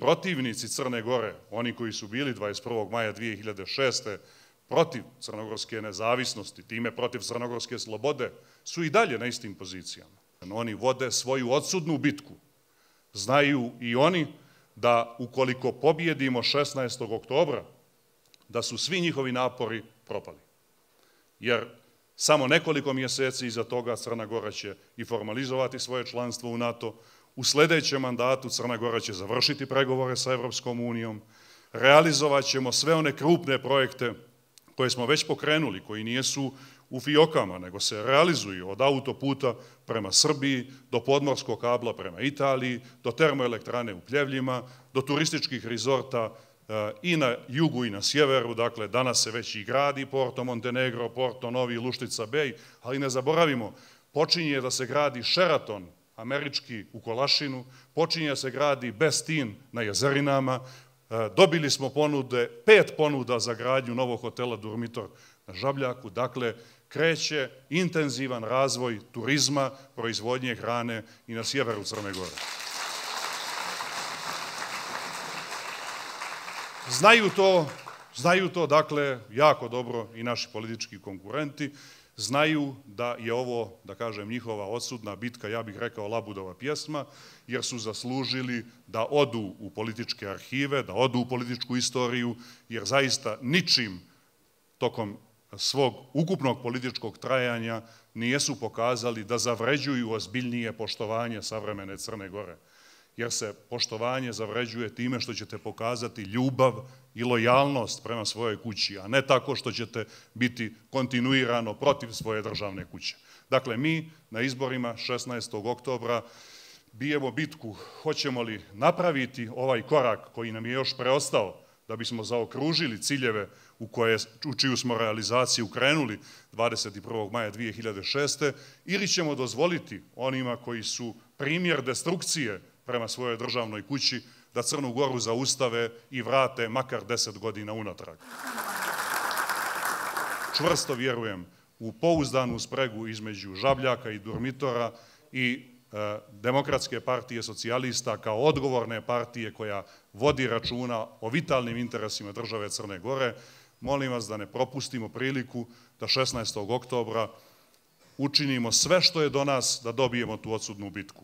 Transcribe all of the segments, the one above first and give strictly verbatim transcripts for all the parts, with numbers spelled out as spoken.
protivnici Crne Gore, oni koji su bili dvadeset prvog maja dve hiljade šeste. protiv crnogorske nezavisnosti, time protiv crnogorske slobode, su i dalje na istim pozicijama. Oni vode svoju odsudnu bitku. Znaju i oni da ukoliko pobjedimo šesnaestog oktobra, da su svi njihovi napori propali. Jer samo nekoliko mjeseci iza toga Crna Gora će i formalizovati svoje članstvo u NATO, u sljedećem mandatu Crna Gora će završiti pregovore sa Evropskom unijom, realizovat ćemo sve one krupne projekte koje smo već pokrenuli, koji nijesu u fijokama, nego se realizuju od autoputa prema Srbiji, do podmorskog kabla prema Italiji, do termoelektrane u Pljevljima, do turističkih rezorta i na jugu i na sjeveru. Dakle, danas se već i gradi Porto Montenegro, Porto Novi, Luštica Bej, ali ne zaboravimo, počinje da se gradi Sheraton, američki, u Kolašinu, počinje da se gradi Bestin na Jezerinama. Dobili smo ponude, pet ponuda za gradnju novog hotela Durmitor na Žabljaku. Dakle, kreće intenzivan razvoj turizma, proizvodnje hrane i na sjeveru Crne Gore. Znaju to, znaju to, dakle, jako dobro i naši politički konkurenti. Znaju da je ovo, da kažem, njihova odsudna bitka, ja bih rekao Labudova pjesma, jer su zaslužili da odu u političke arhive, da odu u političku istoriju, jer zaista ničim tokom svog ukupnog političkog trajanja nijesu pokazali da zavređuju ozbiljnije poštovanje savremene Crne Gore. Jer se poštovanje zavređuje time što ćete pokazati ljubav i lojalnost prema svojoj kući, a ne tako što ćete biti kontinuirano protiv svoje državne kuće. Dakle, mi na izborima šesnaestog oktobra bijemo bitku, hoćemo li napraviti ovaj korak koji nam je još preostao da bismo zaokružili ciljeve u, koje, u čiju smo realizaciju krenuli dvadeset prvog maja dve hiljade šeste. ili ćemo dozvoliti onima koji su primjer destrukcije prema svojoj državnoj kući da Crnu Goru zaustave i vrate makar deset godina unatrag. Čvrsto vjerujem u pouzdanu spregu između Žabljaka i Durmitora i e, Demokratske partije socijalista kao odgovorne partije koja vodi računa o vitalnim interesima države Crne Gore. Molim vas da ne propustimo priliku da šesnaestog oktobra učinimo sve što je do nas da dobijemo tu odsudnu bitku.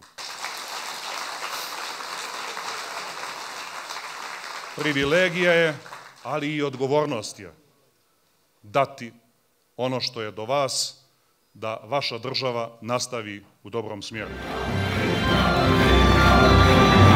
Privilegija je, ali i odgovornost je dati ono što je do vas, da vaša država nastavi u dobrom smjeru.